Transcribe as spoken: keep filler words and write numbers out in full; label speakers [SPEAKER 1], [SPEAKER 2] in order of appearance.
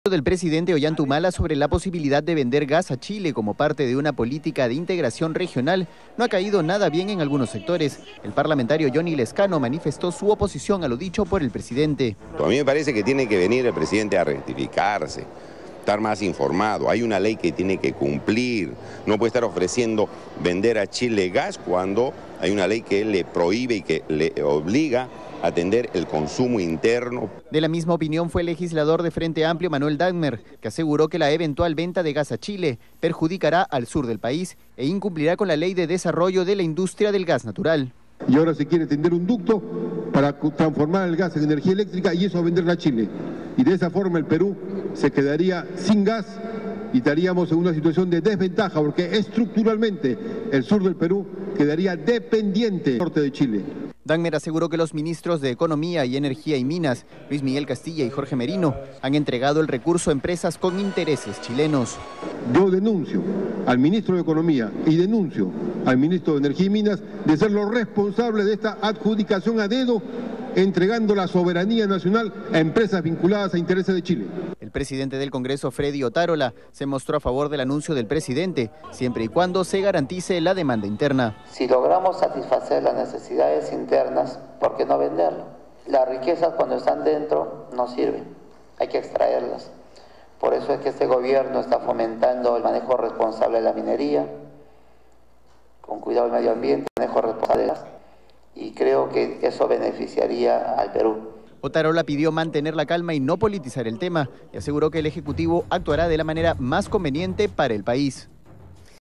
[SPEAKER 1] Del presidente Ollanta sobre la posibilidad de vender gas a Chile como parte de una política de integración regional no ha caído nada bien en algunos sectores. El parlamentario Johnny Lescano manifestó su oposición a lo dicho por el presidente.
[SPEAKER 2] A mí me parece que tiene que venir el presidente a rectificarse, estar más informado. Hay una ley que tiene que cumplir. No puede estar ofreciendo vender a Chile gas cuando hay una ley que le prohíbe y que le obliga a atender el consumo interno.
[SPEAKER 1] De la misma opinión fue el legislador de Frente Amplio Manuel Dagmer, que aseguró que la eventual venta de gas a Chile perjudicará al sur del país e incumplirá con la ley de desarrollo de la industria del gas natural.
[SPEAKER 3] Y ahora se quiere tender un ducto para transformar el gas en energía eléctrica y eso venderla a Chile. Y de esa forma el Perú se quedaría sin gas y estaríamos en una situación de desventaja porque estructuralmente el sur del Perú quedaría dependiente del norte de Chile.
[SPEAKER 1] Dagmer aseguró que los ministros de Economía y Energía y Minas, Luis Miguel Castilla y Jorge Merino, han entregado el recurso a empresas con intereses chilenos.
[SPEAKER 3] Yo denuncio al ministro de Economía y denuncio al ministro de Energía y Minas de ser los responsables de esta adjudicación a dedo, entregando la soberanía nacional a empresas vinculadas a intereses de Chile.
[SPEAKER 1] El presidente del Congreso, Freddy Otárola, se mostró a favor del anuncio del presidente, siempre y cuando se garantice la demanda interna.
[SPEAKER 4] Si logramos satisfacer las necesidades internas, ¿por qué no venderlo? Las riquezas cuando están dentro no sirven, hay que extraerlas. Por eso es que este gobierno está fomentando el manejo responsable de la minería, con cuidado del medio ambiente, manejo responsable de las... y creo que eso beneficiaría al Perú.
[SPEAKER 1] Otárola pidió mantener la calma y no politizar el tema y aseguró que el Ejecutivo actuará de la manera más conveniente para el país.